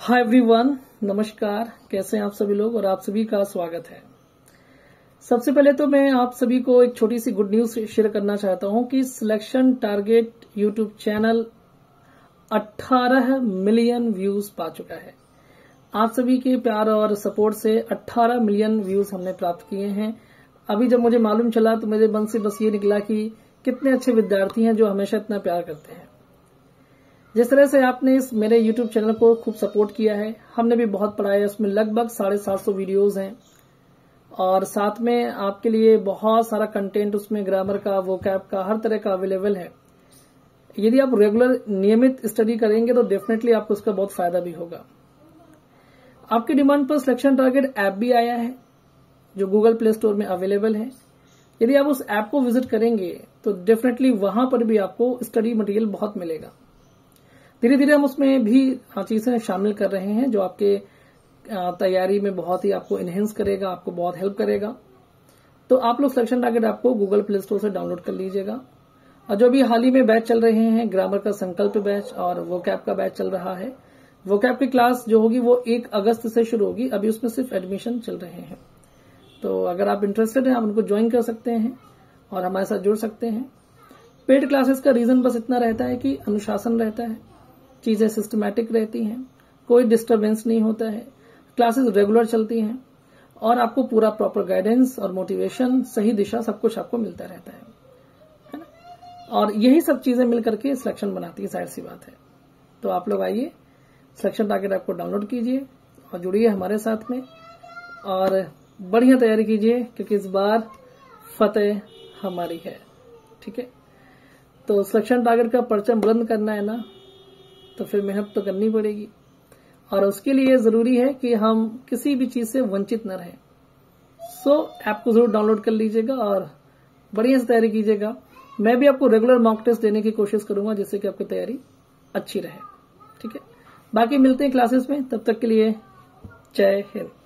Hi everyone, नमस्कार। कैसे हैं आप सभी लोग और आप सभी का स्वागत है। सबसे पहले तो मैं आप सभी को एक छोटी सी गुड न्यूज शेयर करना चाहता हूं कि selection target YouTube channel 18 million views पा चुका है। आप सभी के प्यार और सपोर्ट से 18 मिलियन व्यूज हमने प्राप्त किए हैं। अभी जब मुझे मालूम चला तो मेरे मन से बस ये निकला कि कितने अच्छे विद्यार्थी हैं जो हमेशा इतना प्यार करते हैं। जिस तरह से आपने इस मेरे YouTube चैनल को खूब सपोर्ट किया है, हमने भी बहुत पढ़ाया है। उसमें लगभग 750 वीडियोस हैं और साथ में आपके लिए बहुत सारा कंटेंट उसमें ग्रामर का, वोकैब का, हर तरह का अवेलेबल है। यदि आप रेगुलर नियमित स्टडी करेंगे तो डेफिनेटली आपको उसका बहुत फायदा भी होगा। आपकी डिमांड पर सिलेक्शन टारगेट ऐप भी आया है जो गूगल प्ले स्टोर में अवेलेबल है। यदि आप उस ऐप को विजिट करेंगे तो डेफिनेटली वहां पर भी आपको स्टडी मटेरियल बहुत मिलेगा। धीरे धीरे हम उसमें भी चीजें शामिल कर रहे हैं जो आपके तैयारी में बहुत ही आपको इनहेंस करेगा, आपको बहुत हेल्प करेगा। तो आप लोग सिलेक्शन टारगेट ऐप को गूगल प्ले स्टोर से डाउनलोड कर लीजिएगा। और जो भी हाल ही में बैच चल रहे हैं, ग्रामर का संकल्प बैच और वोकैब का बैच चल रहा है। वोकैब की क्लास जो होगी वो 1 अगस्त से शुरू होगी। अभी उसमें सिर्फ एडमिशन चल रहे हैं। तो अगर आप इंटरेस्टेड हैं आप उनको ज्वाइन कर सकते हैं और हमारे साथ जुड़ सकते हैं। पेड क्लासेस का रीजन बस इतना रहता है कि अनुशासन रहता है, चीजें सिस्टमैटिक रहती हैं, कोई डिस्टरबेंस नहीं होता है, क्लासेस रेगुलर चलती हैं और आपको पूरा प्रॉपर गाइडेंस और मोटिवेशन, सही दिशा, सब कुछ आपको मिलता रहता है ना। और यही सब चीजें मिलकर के सिलेक्शन बनाती है, जाहिर सी बात है। तो आप लोग आइए, सिलेक्शन टारगेट ऐप को डाउनलोड कीजिए और जुड़िए हमारे साथ में और बढ़िया तैयारी कीजिए क्योंकि इस बार फतेह हमारी है। ठीक है, तो सिलेक्शन टारगेट का परचम बुलंद करना है ना, तो फिर मेहनत तो करनी पड़ेगी और उसके लिए जरूरी है कि हम किसी भी चीज से वंचित न रहें। ऐप को जरूर डाउनलोड कर लीजिएगा और बढ़िया से तैयारी कीजिएगा। मैं भी आपको रेगुलर मॉक टेस्ट देने की कोशिश करूंगा जिससे कि आपकी तैयारी अच्छी रहे। ठीक है, बाकी मिलते हैं क्लासेस में, तब तक के लिए जय हिंद।